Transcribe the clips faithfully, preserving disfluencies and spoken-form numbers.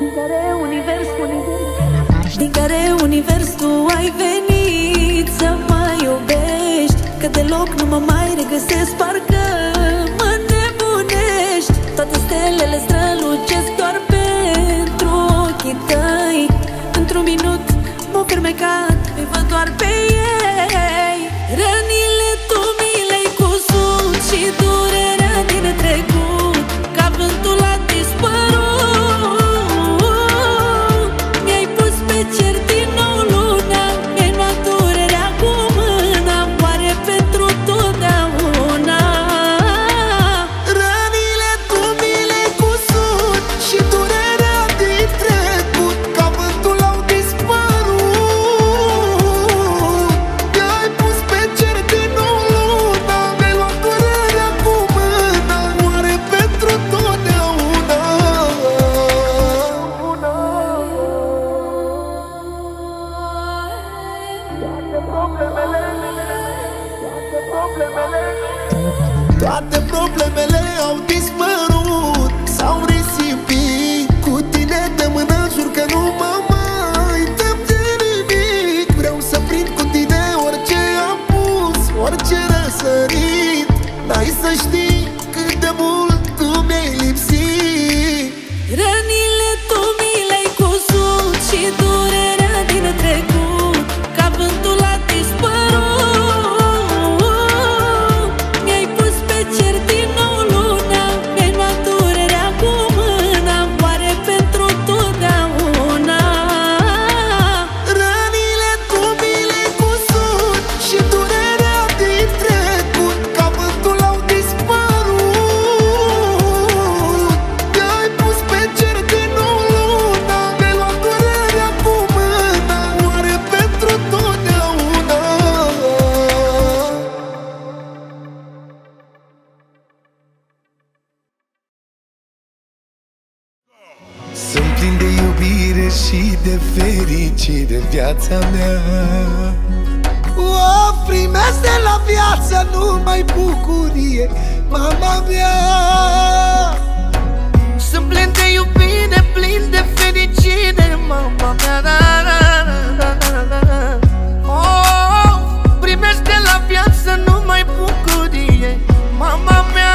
din care univers, din care univers tu ai venit să mă iubești, că deloc nu mă mai regăsesc, parcă mă nebunești. Toate stelele strălucesc doar pentru ochii tăi. Într-un minut m-au fermecat, îi văd doar pe ei. Rănile tu mi le-ai cusut și durerea din trecut, ca vântul a dispărut. Mi-ai pus pe cer din nou luna, mi-ai luat durerea cu mâna, moare pentru totdeauna. Rănile tu mi le-ai cusut și durerea din trecut, ca vântul au dispărut. Mi-ai pus pe cer din nou luna, mi-ai luat durerea cu mâna, moare pentru totdeauna. Toate problemele au dispărut, s-au risipit. Cu tine de mână jur că nu mă mai tem de nimic. Vreau să prind cu tine orice am pus, orice răsărit. N-ai să știi cât de mult tu mi-ai lipsit. Rănile tu mi le-ai cusut și durerea din trecut, ca vântul a dispărut. Mi-ai pus pe cer din nou luna, mi-ai luat durerea cu mâna, moare pentru totdeauna. Rănile tu mi le-ai cusut și durerea din trecut, ca vântul au dispărut. Mi-ai pus pe cer din nou luna, mi-ai luat durerea cu mâna, moare pentru totdeauna. Sunt plin de iubire și de fericire în viața mea. O primesc de la viață numai bucurie, mama mea. Sunt plin de iubire, plin de fericire, mama mea. Oh, primesc de la viață numai bucurie, mama mea.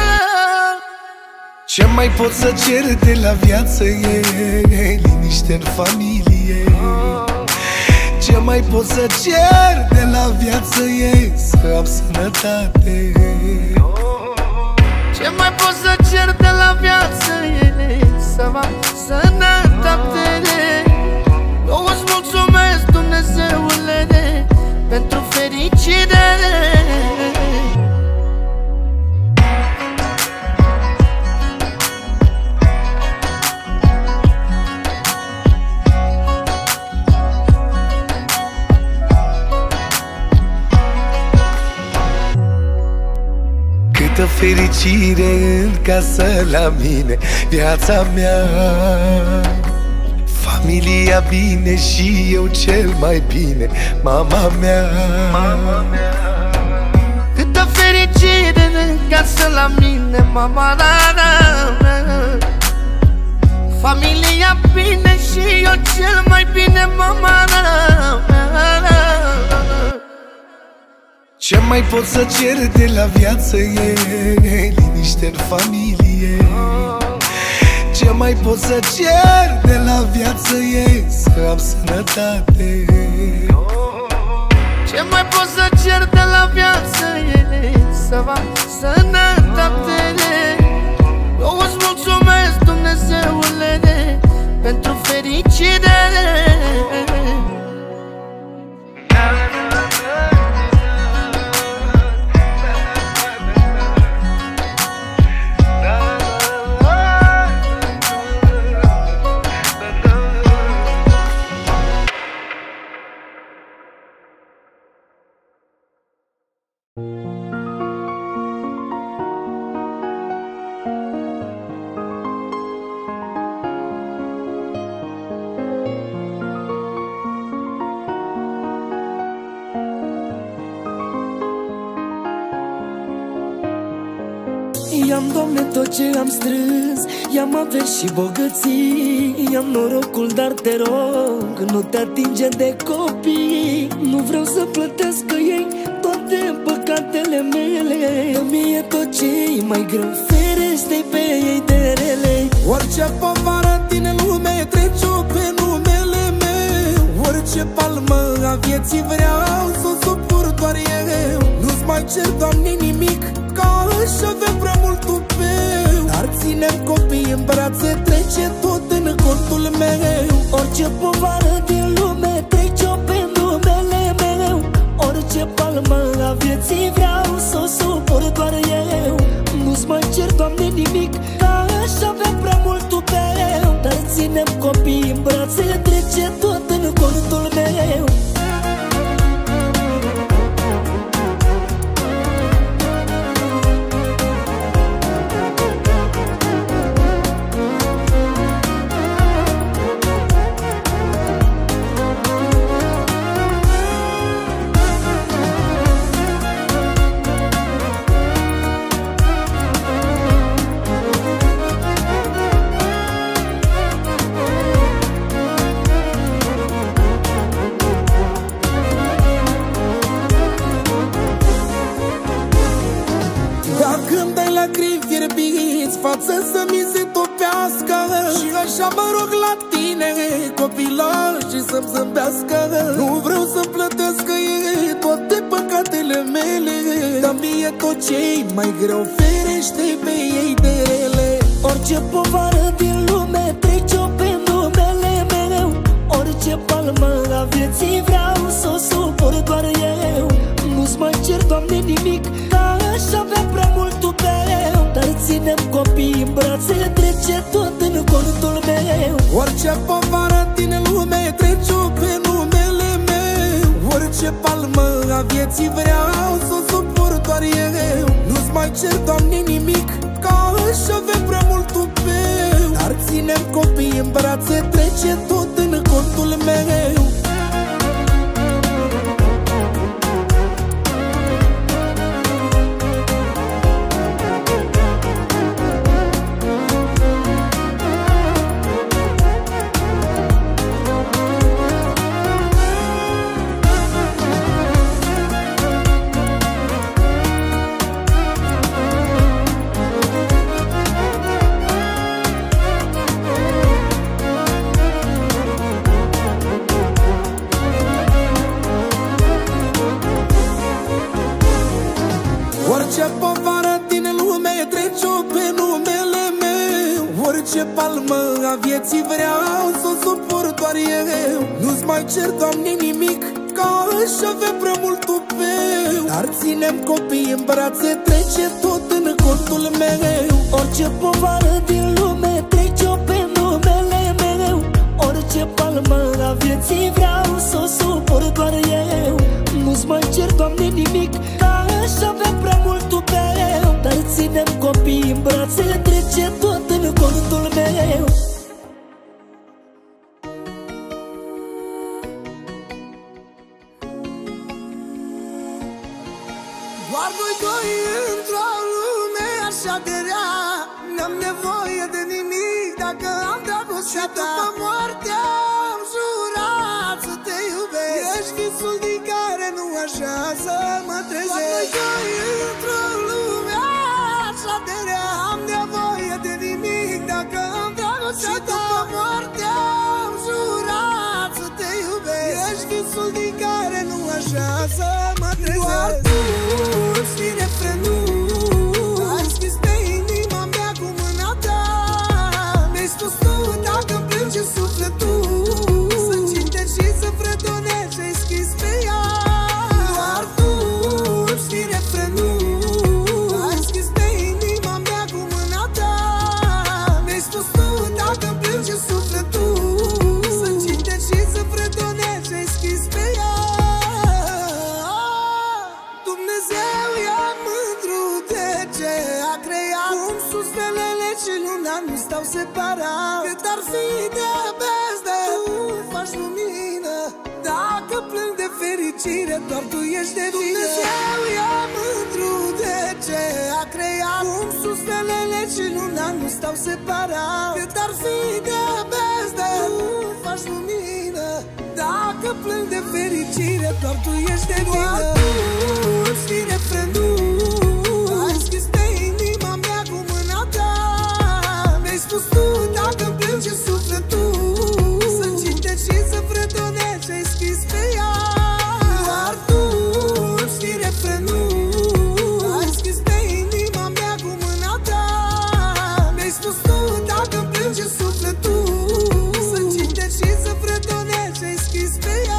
Ce mai pot să cer de la viață e liniște în familie. Ce mai pot să cer de la viață e să am sănătate. Ce mai pot să cer de la viață e să am sănătate. Eu îți mulțumesc, Dumnezeule, pentru fericire. Câtă fericire în casă la mine, viața mea. Familia bine și eu cel mai bine, mama mea. Câtă fericire în casă la mine, mama mea. Familia bine și eu cel mai bine, mama mea. Ce mai pot să cer de la viață e liniște în familie. Ce mai pot să cer de la viață e să am sănătate. Ce mai pot să cer de la viață e să am sănătate. Eu îți mulțumesc, Dumnezeule, pentru fericire. I-am, Doamne, tot ce am strâns, i-am averi și bogății, i-am norocul, dar te rog, nu te atinge de copii. Nu vreau să plătească ei toate păcatele mele. Mie tot ce-i mai greu, ferește-i pe ei de rele. Orice povară din lume trece-o pe numele meu. Orice palmă a vieții vreau să o suport doar eu. Nu-ți mai cer, Doamne, nimic, că aș avea prea mult tupeu. Dar ținem copii în brațe, trece tot în contul meu. Orice povară din lume trece-o pe numele meu. Orice palmă a vieții vreau să o suport doar eu. Nu-ți mai cer, Doamne, nimic, că aș avea prea mult tupeu. Dar ținem copii în brațe, trece tot în contul meu. Față să mi se topească. Și așa mă rog la tine, copilă, și să-mi zâmbească. Nu vreau să plătească ei toate păcatele mele. Dar mie tot ce-i mai greu, ferește-i pe ei de rele. Orice povară din lume trece-o pe numele meu. Orice palmă a vieții vreau să o suport doar eu. Nu-ți mai cer, Doamne, nimic, că aș avea prea mult tupeu. Dar ținem copii în brațe, trece tot în contul meu. Orice povară din lume trece-o pe numele meu. Orice palmă a vieții vreau să o suport doar eu. Nu-ți mai cer, Doamne, nimic, că aș avea prea mult tupeu. Dar ținem copii în brațe, trece tot în contul meu. Orice povară din lume trece-o pe numele meu. Orice palmă a vieții vreau să o suport doar eu. Nu-ți mai cer, Doamne, nimic, că aș avea prea mult tupeu. Dar ținem copii în brațe, trece tot în contul meu. Orice povară din lume trece-o pe numele meu. Orice palmă a vieții vreau să o suport doar eu. Nu-ți mai cer, Doamne, nimic, că aș avea prea mult tupeu. Dar ținem copii în brațe, trece tot în contul meu. Doar noi doi într-o lume așa de rea. N-am nevoie de nimic dacă am dragostea ta. Și după moarte am jurat să te iubesc. Ești visul din care nu așa să mă trezesc. Doar noi doi într-o lume așa de rea. Am nevoie de nimic dacă am dragostea ta. Și după moarte am jurat să te iubesc. Ești visul din care nu așa să mă trezesc. Doar tu știi refrenul, ai scris pe inima mea cu mâna ta. Mi-ai spus tu dacă-mi plânge sufletul, să cinte și să fredonești, ai scris pe ea. Doar tu știi refrenul, ai scris pe inima mea cu mâna ta. Mi-ai spus tu dacă-mi plânge sufletul, să cinte și să fredonești, ai scris pe ea. Dumnezeu e mândru de ce a creat, cum sus stelele și luna nu stau separat. Cât ar fi de bezdă, tu faci lumină. Dacă plâng de fericire, doar tu ești de vină. Dumnezeu e mândru de ce a creat. Cum sustelele și luna nu stau separat. Cât ar fi de abes, dar nu faci lumină. Dacă plâng de fericire, doar tu ești de vină. Doar tu îmi știi refrenul. Ai scris pe inima mea cu mâna ta. Mi-ai spus tu dacă-mi plânge sufletul, să citești și să fredonezi ce-ai scris pe ea. Doar tu îmi știi refrenul. Ai scris pe inima mea cu mâna ta. Mi-ai spus tu dacă-mi plânge sufletul, să citești și să fredonezi ce-ai scris pe ea.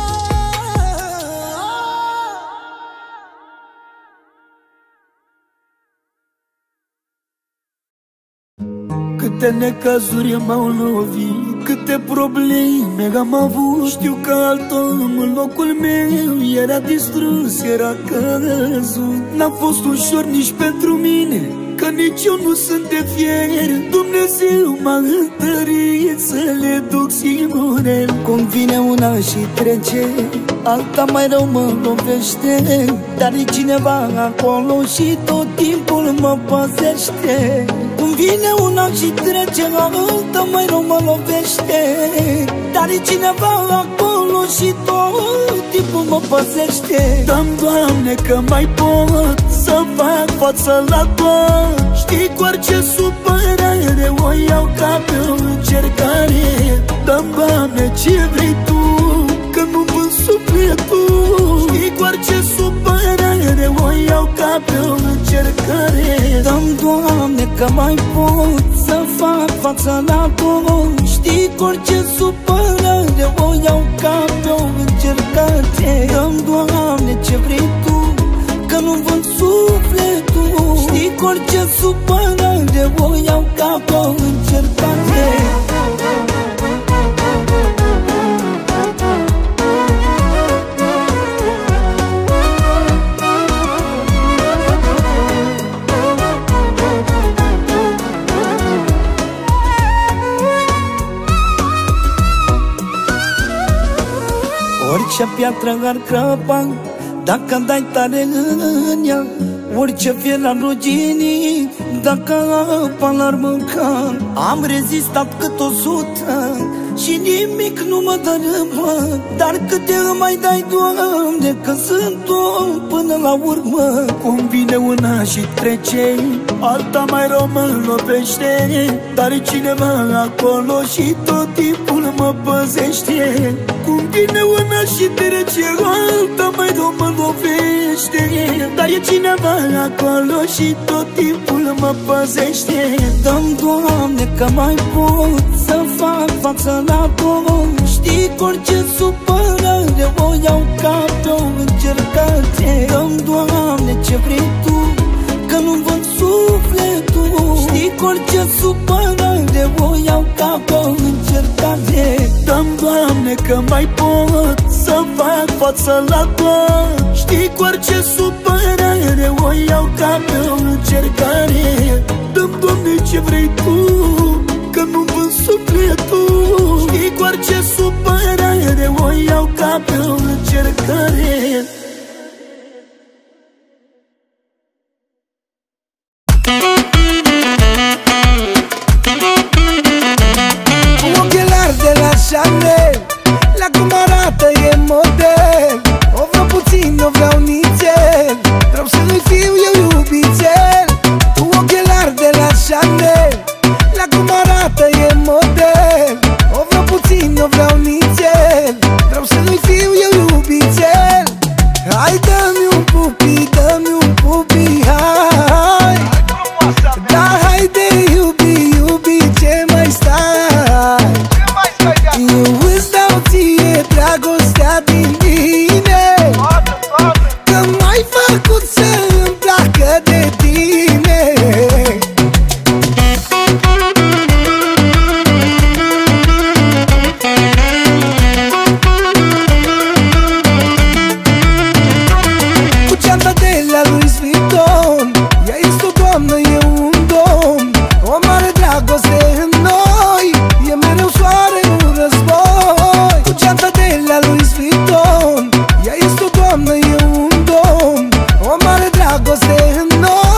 Câte necazuri m-au lovit, câte probleme am avut. Știu că alt om în locul meu era distrus, era căzut. N-a fost ușor nici pentru mine, că nici eu nu sunt de fier. Dumnezeu m-a întărit să le duc singure. Cum vine una și trece, alta mai rău mă lovește. Dar e cineva acolo și tot timpul mă păzește. Cum vine una și trece, alta mai rău mă lovește. Dar e cineva acolo și tot timpul mă păzește. Dă-mi, Doamne, că mai pot să fac față la tot. Știi cu orice supărare o iau ca pe o încercare. Dă-mi, Doamne, ce vrei Tu, că nu vând sufletul. Știi cu orice supărare o iau ca pe o încercare. Dă-mi, Doamne, că mai pot să fac față la tot. Știi cu orice supărare o iau ca pe o încercare. Dă-mi, Doamne, ce vrei Tu, că nu vând sufletul. Știi cu orice supărare o iau ca pe o încercare. Orice piatră ar crăpa dacă dai tare în ea, orice fier ar rugini dacă apa l-ar mânca. Am rezistat cât o sută și nimic nu mă dărâmă. Dar câte îmi mai dai, Doamne, că sunt om până la urmă. Cum vine una și trece, alta mai rău mă lovește. Dar e cineva acolo și tot timpul mă păzește. Cum vine una și trece, alta mai rău mă lovește. Dar e cineva acolo și tot timpul mă păzește. Dă-mi, Doamne, că mai pot să fac față la tot. Știi cu orice supărare o iau ca pe o încercare. Dă-mi, Doamne, ce vrei Tu, că nu vând sufletul. Știi cu orice supărare o iau ca pe o încercare. Dă-mi, Doamne, că mai pot să fac față la tot. Știi cu orice supărare o iau ca pe o încercare. Dă-mi, Doamne, ce vrei Tu, că nu vând sufletul. Știi cu orice supărare o iau ca pe o încercare. Ochelari de la Chanel, la cum arată e model. O vreau puțin, o vreau nițel, vreau să-i fiu eu iubițel. Cu ochelari de la Chanel, la cum arată e model. O vreau puțin, o vreau nițel, vreau să-i fiu eu iubițel. Hai, dă-mi un pupi, dă-mi un pupi, hai. Da, haide, iubi, iubi, ce mai stai? Eu îți dau ție dragostea din mine, că m-ai făcut să-mi placă de tine. Cu ceanta de la Louis Vuitton, ea este o doamnă, eu un domn. O mare dragoste în noi, e mereu soare în război. Cu ceanta de la Louis Vuitton, ea este o doamnă, eu un domn. O mare dragoste în noi.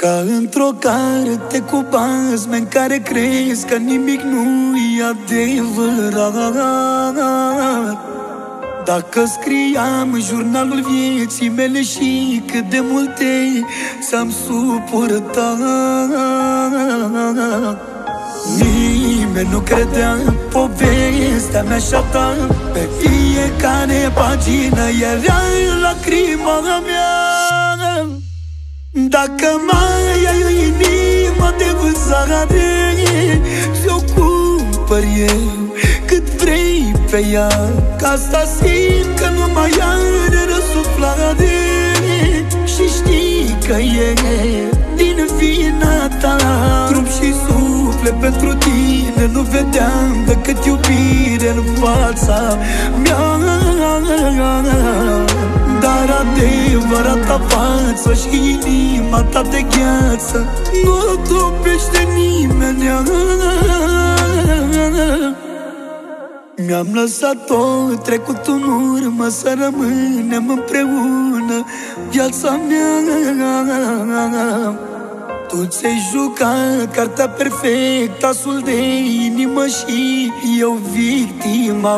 Ca într-o carte cu basme în care crezi că nimic nu-i adevărat. Dacă scriam în jurnalul vieții mele și cât de multe s-am suportat, nimeni nu credea povestea mea și-a ta. Pe fiecare pagină era lacrima mea. Dacă mai ai o inimă de vânzare, ți-o cumpăr eu cât vrei pe ea. Că asta simt că nu mai are răsuflare. Și știi că e din vina ta. Trup și suflet pentru tine nu vedeam decât iubire în fața mea. Dar adevărata față și inima ta de gheață nu o topește nimeni. Mi-am lăsat tot trecutul în urmă, să rămânem împreună viața mea. Tu ți-ai jucat cartea perfectă, asul de inimă și eu victima.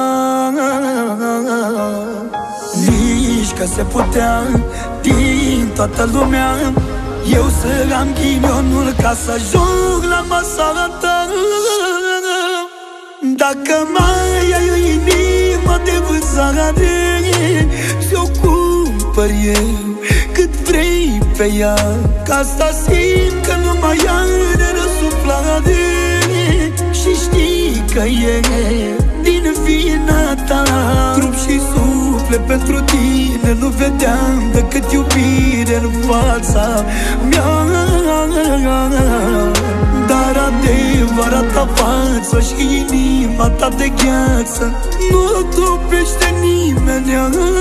Nici că se putea din toată lumea eu să am ghinionul ca să ajung la masa ta. Dacă mai ai o inimă de vânzare, ți-o cumpăr eu cât vrei pe ea. Că asta simt că nu mai are răsuflare. Și știi că e din vina ta. Trup și suflet pentru tine nu vedeam decât iubire în fața mea. Dar adevărata față și inima ta de gheață nu o topește nimeni.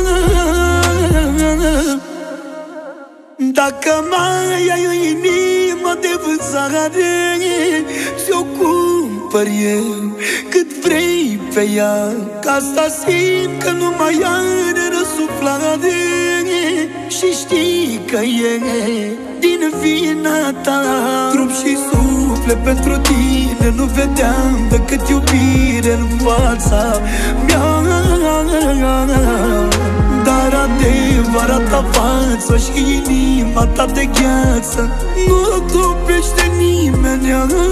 Dacă mai ai o inimă de vânzare, ți-o cumpăr eu cât vrei pe ea. Că asta simt că nu mai are răsuflare. Și știi că e din vina ta. Trup și suflet pentru tine nu vedeam decât iubire în fața mea. Dar adevărata față și inima ta de gheață nu o topește nimeni.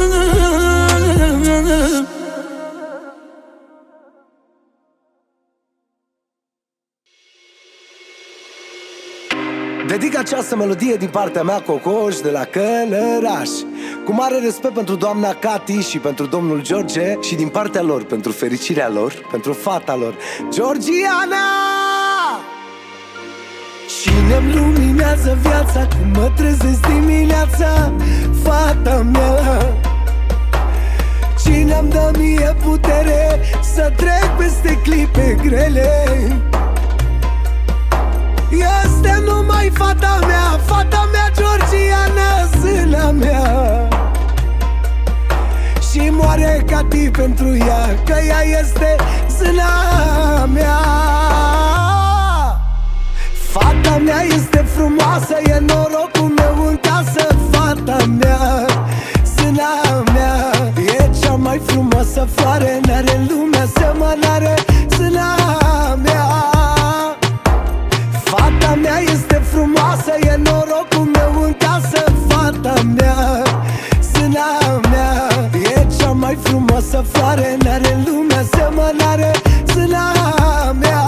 Dedic această melodie din partea mea, Cocoș, de la Călăraș, cu mare respect pentru doamna Cati și pentru domnul George și din partea lor, pentru fericirea lor, pentru fata lor, Georgiana! Cine-mi luminează viața când mă trezesc dimineața? Fata mea. Cine-mi dă mie putere să trec peste clipe grele? Este numai fata mea, fata mea Georgiana, zâna mea. Și moare Cati pentru ea, că ea este zâna mea. Fata mea este frumoasă, e norocul meu în casă. Fata mea, zâna mea, e cea mai frumoasă floare, n-are în lumea semănare. Zâna mea. Fata mea este frumoasă, e norocul meu în casă. Fata mea, zâna mea, e cea mai frumoasă floare, n-are în lumea semănare. Zâna mea.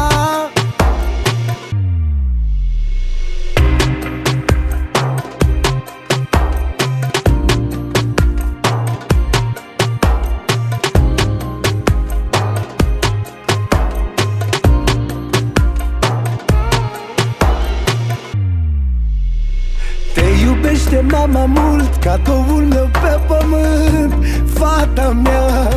Iubește mama mult, cadoul meu pe pământ. Fata mea,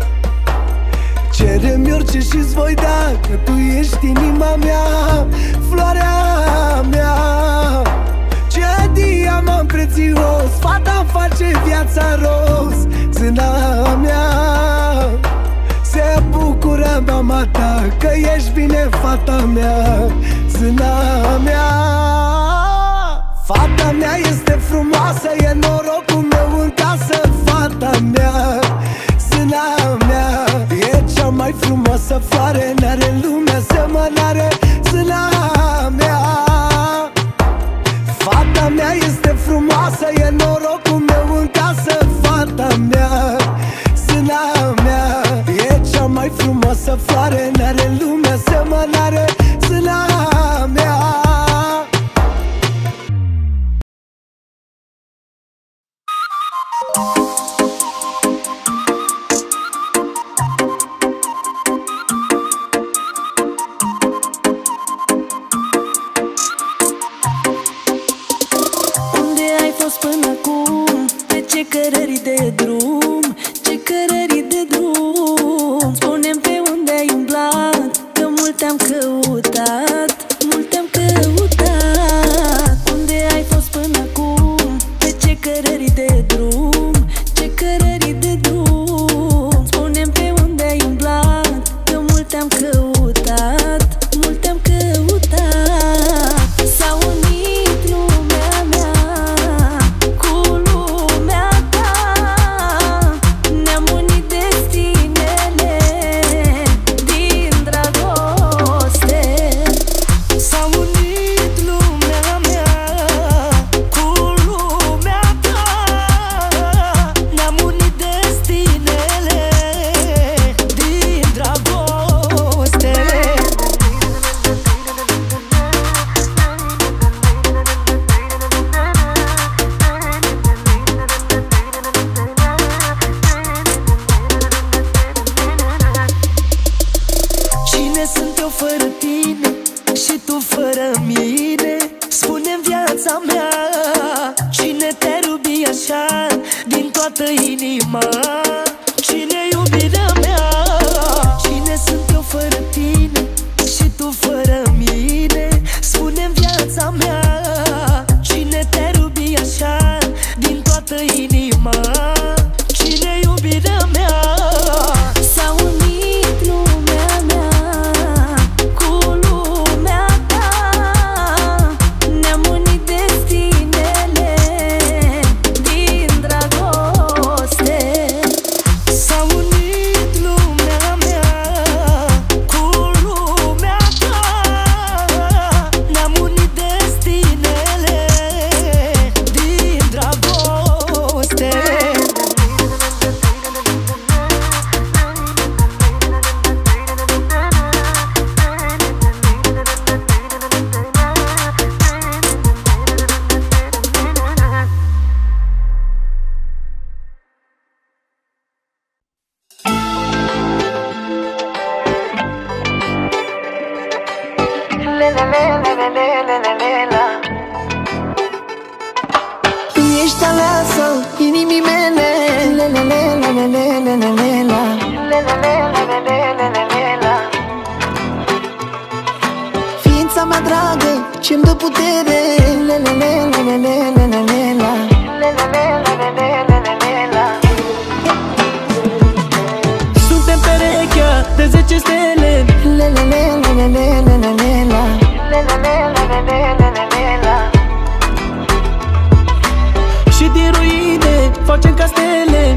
cere-mi orice și-ți voi da, că tu ești inima mea, floarea mea. Ce diamant prețios, fata-mi face viața roz. Zâna mea, se bucură mama ta, că ești bine fata mea. Zâna mea. Fata mea este Foarte frumoasă e norocul meu în casă. Fata mea, sâna mea, e cea mai frumoasă floare, n-are lumea semănare. Sâna mea. Unde ai fost până acum? Pe ce cărări de drum? Ce cărări de drum? Spune-mi pe unde ai umblat, că mult te-am căutat, mult te-am căutat. Unde ai fost până acum? Pe ce cărări de drum? Ce cărări de drum? Spune-mi pe unde ai umblat, că mult te-am căutat, mult te-am căutat. S-a unit lumea mea cu lumea ta, ne-am unit destinele din dragoste. S-a unit lumea mea cu lumea ta, ne-am unit destinele din dragoste. Cine sunt eu fără tine și tu fără mine? Spune-mi viața mea, cine te-ar iubi așa din toată inima? Cine-i iubirea mea? Cine sunt eu fără tine și tu fără mine? Spune-mi viața mea, cine te-ar iubi așa din toată inima? Cine-i iubirea mea? S-a unit lumea mea cu lumea ta, ne-am unit destinele din dragoste. S-a unit lumea mea cu lumea ta, ne-am unit destinele din dragoste. Tu ești aleasă inimii mele. Ființa mea dragă ce-mi dă putere. Suntem perechea de zece stele, și din ruine facem castele.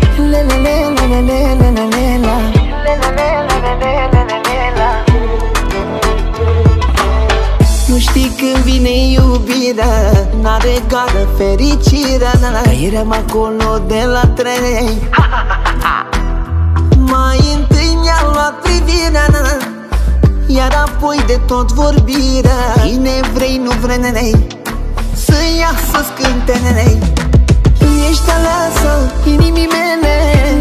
Nu știi când vine iubirea, n-are gară fericirea. Că eram acolo de la trei. Mai întâi mi-a luat privirea, iar apoi de tot vorbirea. Cine vrei, nu vrei, nenei, să iasă scânte, nenei. Tu ești aleasă inimii mele.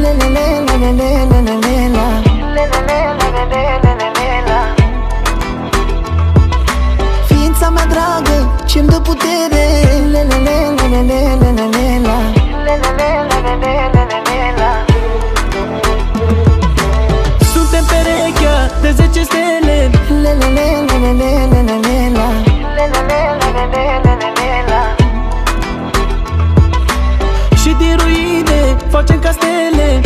Ființa mea dragă ce-mi dă putere. Suntem perechea de zece stele, și din ruine facem castele.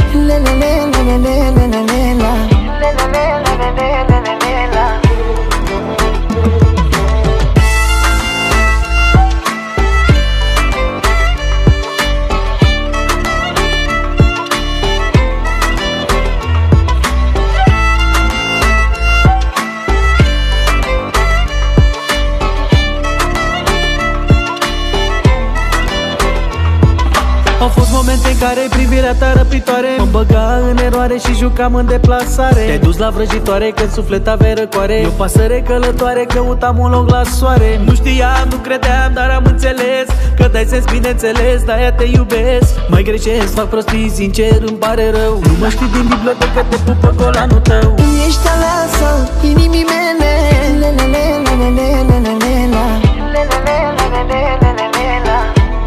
Au fost momente în care privirea ta răpitoare mă băga în eroare și jucam în deplasare. Te-ai dus la vrăjitoare când suflet aveai răcoare. Eu pasăre călătoare căutam un loc la soare. Nu știam, nu credeam, dar am înțeles că dai sens, bineînțeles, de-aia te iubesc. Mai greșesc, fac prostii, sincer îmi pare rău. Nu mă știi din bibliotecă, te pupă colanul tău. Îmi ești aleasă inimii mele, le-le-le-le-le-le-le-le-la, le-le-le-le-le-le-le-le-la.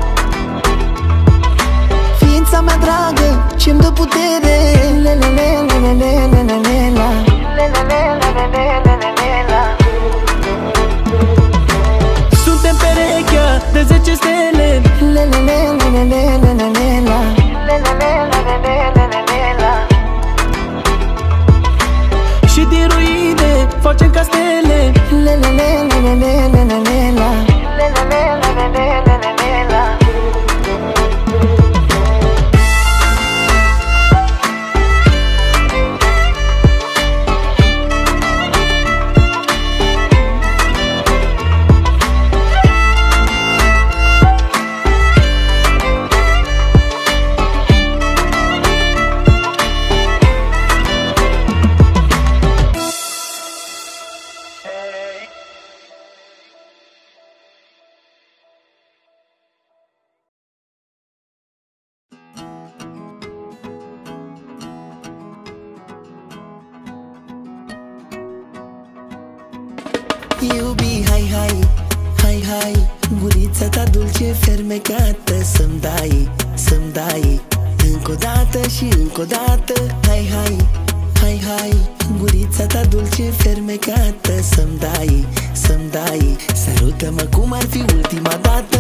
Ființa mea dragă ce-mi dă putere, le-le-le-le-le-le-le-le-la, le-le-le-le-le-le-le-la. Suntem perechea de zece stele, le-le-le-le-le-le-le-le-la, le-le-le-le-le-le-le-la. și din ruine facem castele, le-le-le-le-le-le-le-le-la, le-le-le-le-le-le-le-la. Iubi, hai, hai, hai, hai, gurița ta dulce fermecată să-mi dai, să-mi dai încă o dată și încă o dată. Hai, hai, hai, hai, gurița ta dulce fermecată să-mi dai, să-mi dai. Sărută-mă cum ar fi ultima dată.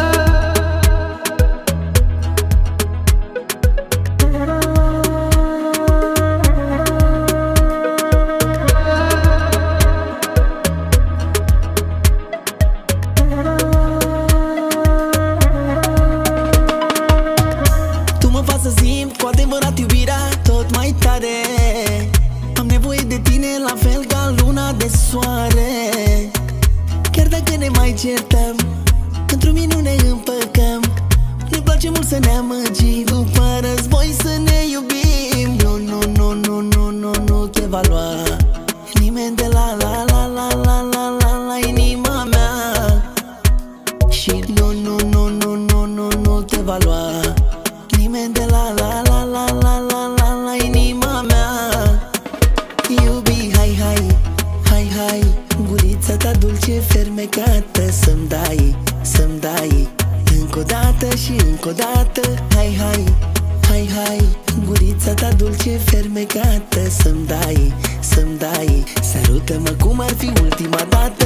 Chiar dacă ne mai certăm, într-o minune împăcăm. Ne place mult să ne amăgim, după război să ne iubim. Nu, nu, nu, nu, nu, nu, nu te va lua nimeni de la la la la la la la la inima mea. Și nu, nu, nu, nu, nu, nu, nu te va lua nimeni de la la la la la la la la inima mea. Iubi, hai, hai, hai, hai, gurița ta dulce fermecată să-mi dai, să-mi dai încă o dată și încă o dată. Hai, hai, hai, hai, gurița ta dulce fermecată să-mi dai, să-mi dai. Sărută-mă cum ar fi ultima dată.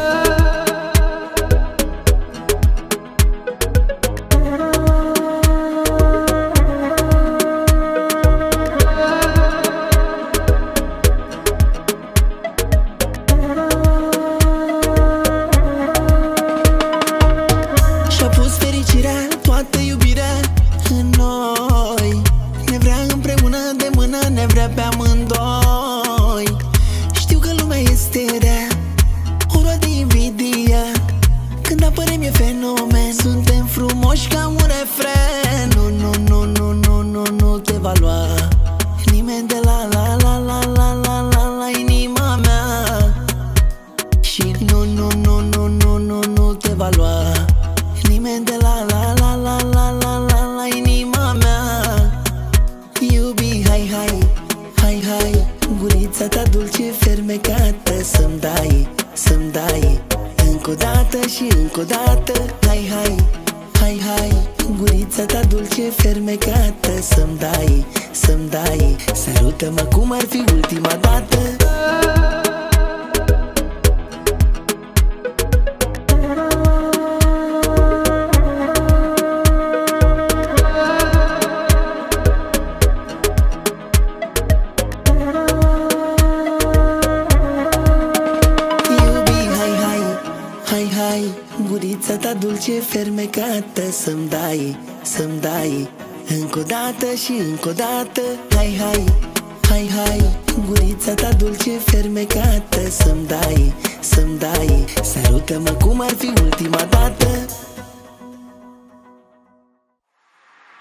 Să-mi dai, să-mi dai încă o dată și încă o dată. Hai, hai, hai, hai, gurița ta dulce fermecată să-mi dai, să-mi dai. Sărută-mă cum ar fi ultima dată.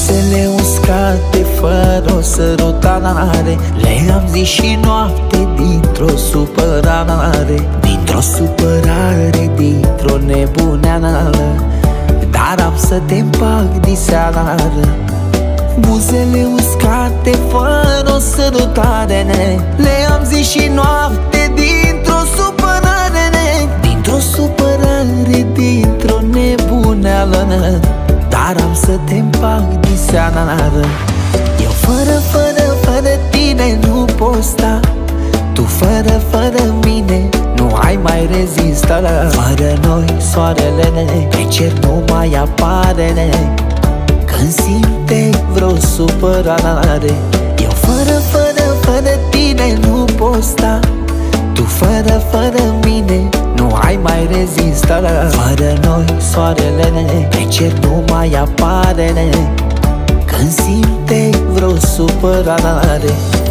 Buzele uscate fără o sărutare, le-am zis și noapte dintr-o supărare, dintr-o supărare, dintr-o nebuneală. Dar am să te împac diseară. Buzele uscate fără o sărutare, le-am zis și noapte dintr-o supărare, dintr-o supărare, dintr-o nebuneală. Dar am să te împac diseară. Eu fără, fără, fără tine nu pot sta. Tu fără, fără mine nu ai mai rezista. Fără noi soarele pe cer nu mai apare, când simte vreo supărare. Eu fără, fără, fără tine nu pot sta. Tu fără, fără mine nu ai mai rezista. Fără noi soarele pe cer nu mai apare, când simte vreo supărare.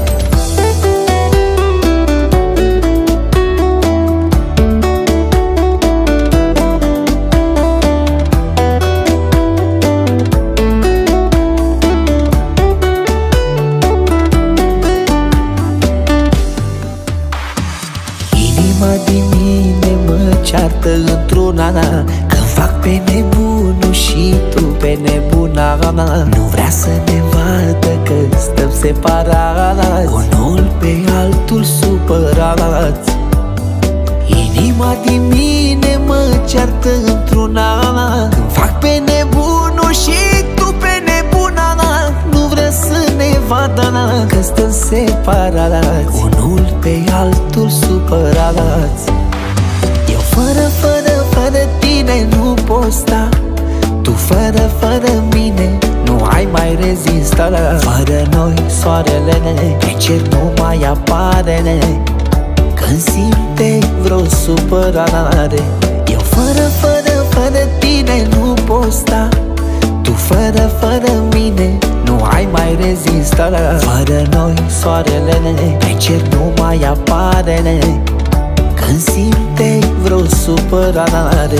Ceartă într-una, când fac pe nebunul și tu pe nebuna. Nu vrea să ne vadă că stăm separați, unul pe altul supărați. Inima din mine mă ceartă într-una, când fac pe nebunul și tu pe nebuna. Nu vrea să ne vadă că stăm separați, unul pe altul supărați. Fără, fără, fără tine nu pot sta. Tu fără, fără mine nu ai mai rezista. Fără noi soarele pe cer nu mai apare, când simte vreo supărare. Eu fără, fără, fără tine nu pot sta. Tu fără, fără mine nu ai mai rezista. Fără noi soarele pe cer nu mai apare, când simte vreo supărare.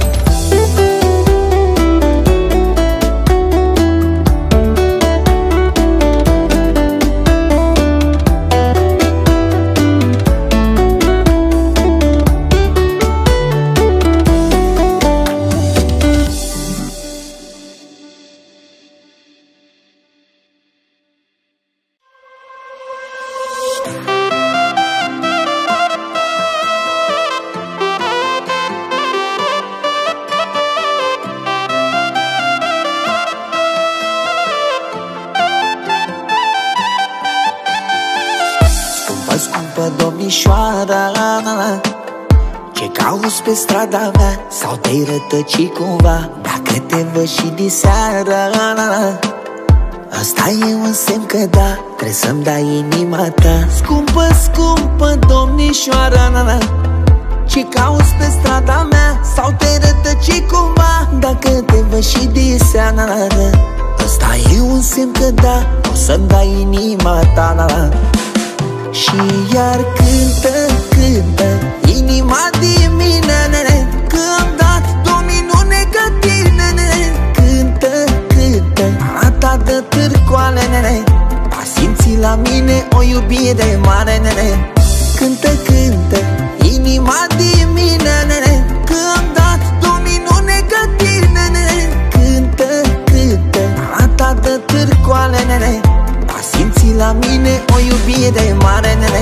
Domnișoara, ce cauți pe strada mea? Sau te-ai rătăcit cumva? Dacă te văd și diseară, asta e un semn că da, trebuie să-mi dai inima ta. Scumpă, scumpă domnișoara, ce cauți pe strada mea? Sau te-ai rătăcit cumva? Dacă te văd și diseară, asta e un semn că da, o să-mi dai inima ta. Și iar cântă, cântă inima din mine, că am dat dominul negativ. Cântă, cântă a ta de târcoale, a simțit la mine o iubire mare. Cântă, cântă inima din mine, că am dat dominul negativ. Cântă, cântă a ta de târcoale, a simțit la mine o iubire mare, nene.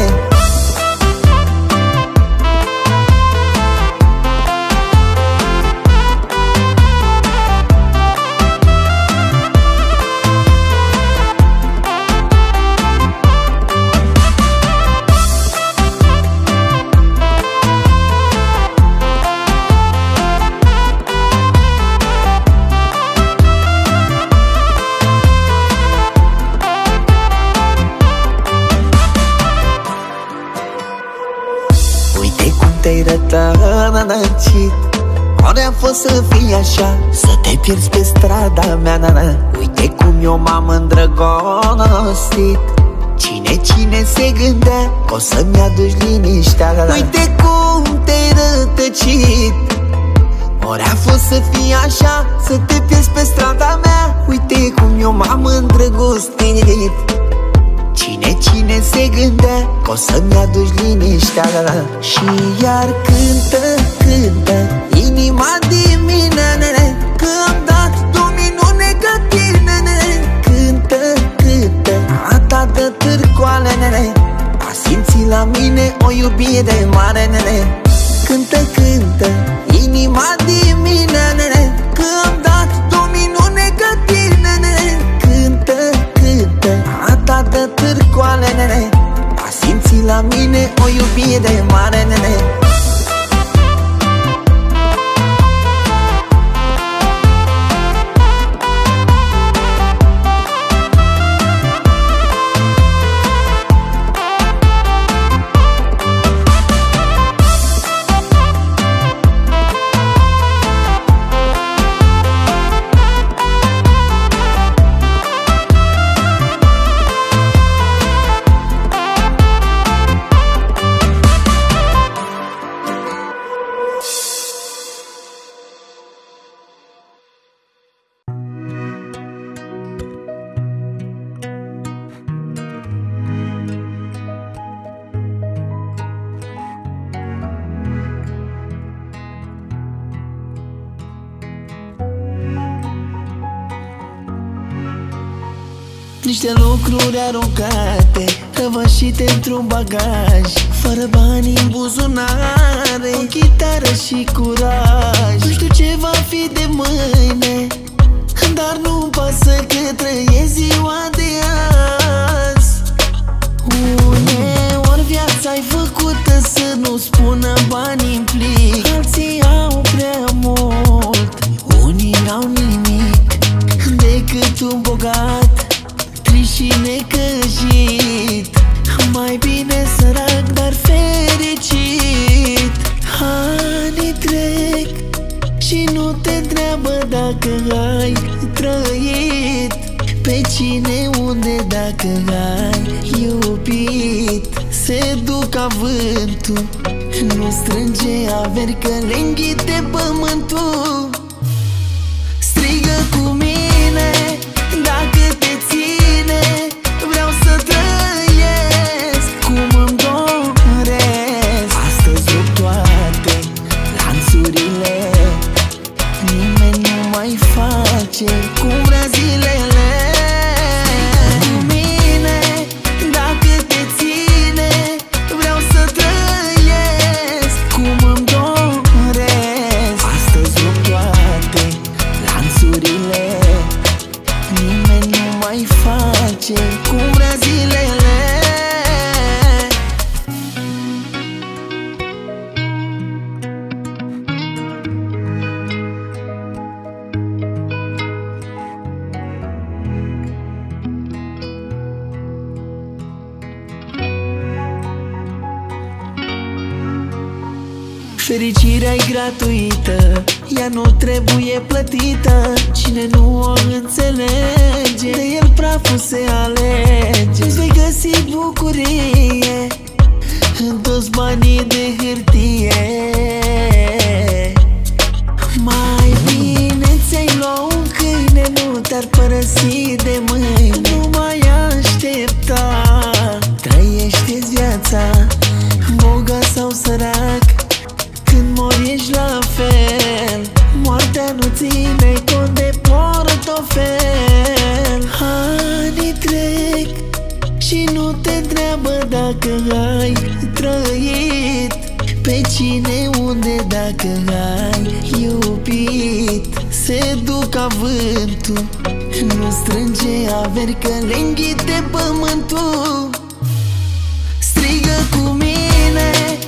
Te-ai rătăcit, oare a fost să fii așa, să te pierzi pe strada mea, na, na. Uite cum eu m-am îndrăgostit. Cine, cine se gândea că o să-mi aduci liniștea, na, na. Uite cum te-ai rătăcit, oare a fost o să fie așa, să te pierzi pe strada mea. Uite cum eu m-am îndrăgostit. Cine, cine se gândea că o să-mi aduci liniștea. Și iar cântă, cântă inima din mine, că am dat domnul negativ. Cântă, cântă a ta de târcoale, a simțit la mine o iubire mare. Cântă, cântă inima din mine, că am dat domnul negativ. Cântă, cântă a ta de târcoale, a simțit la mine o iubire mare. Niște lucruri aruncate, răvășite într-un bagaj, fără bani în buzunare, o chitară și curaj. Nu știu ce va fi de mâine, dar nu-mi pasă că trăiesc ziua de azi. Uneori viața-i făcută să nu spună bani în plic, alții au prea mult, unii n-au nimic decât un bogat și necăjit. Mai bine sărac, dar fericit. Ani trec și nu te întreabă dacă ai trăit, pe cine, unde, dacă ai iubit. Se duc ca vântul, nu strânge averi, că le înghite pământul. Strigă cu mine dacă te ține, vreau să trăiesc cum îmi doresc. Astăzi rup toate lanțurile, nimeni nu mai face cum vrea zilele. Cu mine dacă te ține, vreau să trăiesc cum îmi doresc. Astăzi rup toate lanțurile, nimeni nu mai face cum vrea zilele. Fericirea-i gratuită, ea nu trebuie plătită. Cine nu o înțelege, de el praful se alege. Îți vei găsi bucurie în toți banii de hârtie. Mai bine ți-ai lua un câine, nu te-ar părăsi de mâine. Nu mai aștepta, trăiește-ți viața, bogat sau sărac. Când mori ești la fel, moartea nu ține cont de portofel. Ani trec și nu te întreabă dacă ai trăit, pe cine, unde, dacă ai iubit. Se duc ca vântul, nu strânge averi, că le înghite pământul. Strigă cu mine